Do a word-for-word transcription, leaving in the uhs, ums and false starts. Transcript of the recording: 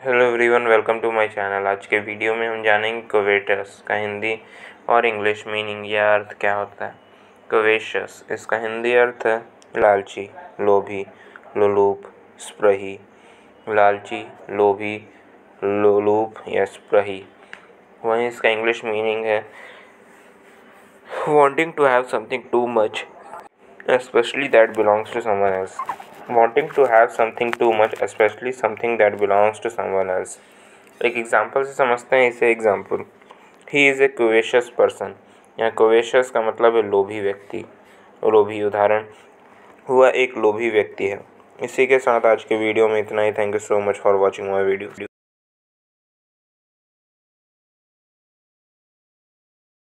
Hello everyone, welcome to my channel. आज के video में हम जानेंगे कोवेटस का हिंदी और इंग्लिश मीनिंग या अर्थ क्या होता है। कोवेशियस, इसका हिंदी अर्थ है लालची, लोभी, लोलुप, स्पृही। लालची, लोभी, लोलुप या स्पृही। वहीं इसका इंग्लिश मीनिंग है wanting to have something too much, especially that belongs to someone else. Wanting to have something too much, especially something that belongs to someone else. एक एग्जाम्पल से समझते हैं इसे। Example, he is a covetous person. यहाँ covetous का मतलब है लोभी व्यक्ति, लोभी। उदाहरण, वह एक लोभी व्यक्ति है। इसी के साथ आज के वीडियो में इतना ही। Thank you so much for watching my video.